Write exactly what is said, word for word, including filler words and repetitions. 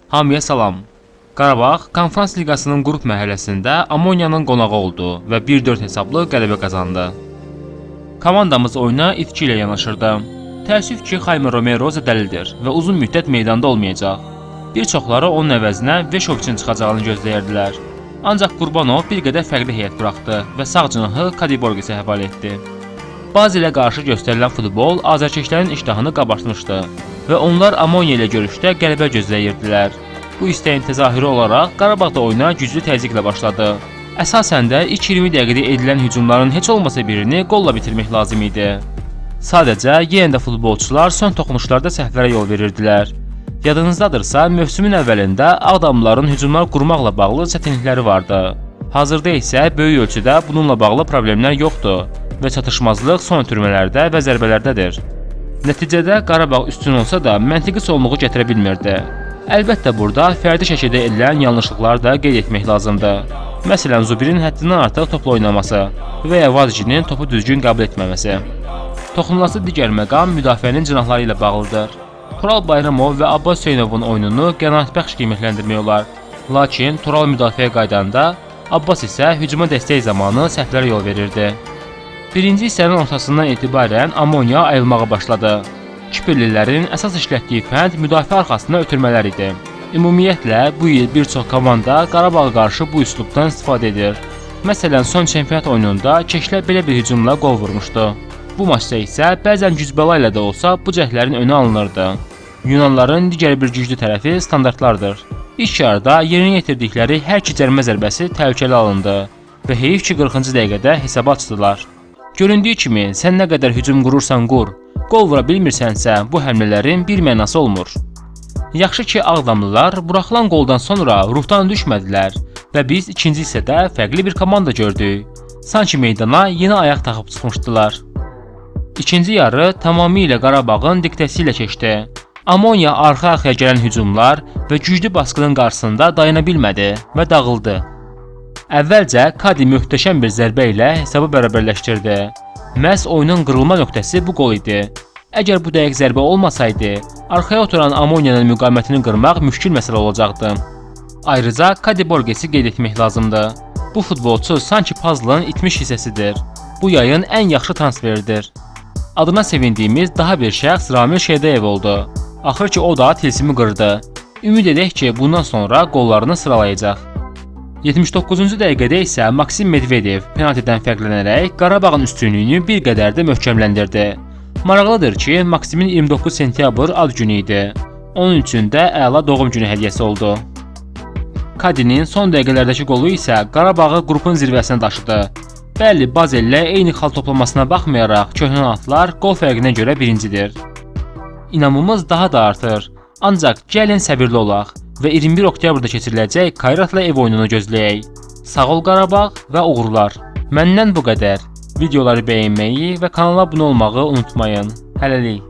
Hamıya salam. Qarabağ Konfrans Liqasının qrup mərhələsində Amoniyanın qonağı oldu və bir dörd hesablı qələbə qazandı. Komandamız oyuna itki ilə yanaşırdı. Təəssüf ki, Xayme Romero zədəlidir və uzun müddət meydanda olmayacaq. Bir çoxları onun əvəzinə Veşoviçin çıxacağını gözləyirdilər. Ancaq Qurbanov bir qədər fərqli heyət buraxdı və sağ cinahı Kadiborgesə həvalə etdi. Bazilə qarşı göstərilən futbol azərkeşlərin iştahını qabartmışdı və onlar Amoniya ilə görüşdə qələbə gözləyirdilər. Bu istəyin təzahürü olaraq Qarabağda oyuna güclü təzyiqlə başladı. Əsasən də ilk iyirmi dəqiqədə edilən hücumların heç olmasa birini qolla bitirmək lazım idi. Sadəcə yenə də futbolçular son toxunuşlarda səhvlərə yol verirdilər. Yadınızdadırsa, mövsümün əvvəlində Ağdamlıların hücumlar qurmaqla bağlı çətinlikləri vardı. Hazırda isə böyük ölçüdə bununla bağlı problemlər yoxdur və çatışmazlıq son ötürmələrdə və zərbələrdədir. Nəticədə Qarabağ üstün olsa da məntiqi sonluğu gətirə bilmirdi. Əlbəttə burada fərdi şəkildə edilən yanlışlıqları da qeyd etmək lazımdır. Məsələn, Zubirin həddindən artıq topla oynaması və ya Vazicinin topu düzgün qəbul etməməsi. Toxunulası digər məqam müdafiənin cinahları ilə bağlıdır. Tural Bayramov və Abbas Hüseynovun oyununu qənaətbəxş qiymətləndirmək olar. Lakin Tural müdafiəyə qaydanda, Abbas isə hücuma dəstək zamanı səhvlərə yol verirdi. Birinci hissənin ortasından etibarən Amoniya ayılmağa başladı. Kipirlilərin əsas işlətdiyi fənd müdafiə arxasına ötürmələr idi. Ümumiyyətlə, bu il bir çox komanda Qarabağa qarşı bu üslubdan istifadə edir. Məsələn, son çempionat oyununda Keşlər belə bir hücumla qol vurmuşdu. Bu maçda isə bəzən gücbəla ilə də olsa bu cəhdlərin önü alınırdı. Yunanların digər bir güclü tərəfi standartlardır. İlk yarıda yerinə yetirdikləri hər iki cərimə zərbəsi təhlükəli alındı və heyif ki qırxıncı dəqiqədə hesabı açdılar. Göründüyü kimi, sən nə qədər hücum qurursan qur, qol vura bilmirsənsə, bu həmlələrin bir mənası olmur. Yaxşı ki, Ağdamlılar buraxılan qoldan sonra ruhdan düşmədilər və biz ikinci hissədə fərqli bir komanda gördük. Sanki meydana yeni ayaq taxıb çıxmışdılar. İkinci yarı tamamilə Qarabağın diktəsi ilə keçdi. Amoniya arxa-arxaya gələn hücumlar və güclü baskının qarşısında dayana bilmədi və dağıldı. Əvvəlcə Kadi möhtəşəm bir zərbə ilə hesabı bərabərləşdirdi. Məhz oyunun qırılma nöqtəsi bu qol idi. Əgər bu dəqiq zərbə olmasaydı, arxaya oturan Amoniyanın müqamətini qırmaq müşkül məsələ olacaqdı. Ayrıca Kadiborgesi qeyd etmək lazımdır. Bu futbolçu sanki puzzlın itmiş hissəsidir. Bu yayın ən yaxşı transferidir. Adına sevindiyimiz daha bir şəxs Ramil Şeydayev oldu. Axır ki o da tilsimi qırdı. Ümid edək ki bundan sonra qollarını sıralayacaq. yetmiş doqquzuncu dəqiqədə isə Maksim Medvedev penaltidən fərqlənərək Qarabağın üstünlüyünü bir qədər də möhkəmləndirdi. Maraqlıdır ki, Maksimin iyirmi doqquz sentyabr ad günü idi. Onun üçün də əla doğum günü hədiyyəsi oldu. Kadinin son dəqiqələrdəki qolu isə Qarabağı qrupun zirvəsinə daşıdı. Bəli, Bazellə eyni xal toplamasına baxmayaraq köhnə atlar qol fərqinə görə birincidir. İnamımız daha da artır. Ancaq gəlin səbirli olaq və iyirmi bir oktyabrda keçiriləcək Kayratla ev oyununu gözləyək. Sağ ol Qarabağ və uğurlar. Məndən bu qədər. Videoları bəyənməyi və kanala abunə olmağı unutmayın. Hələlik.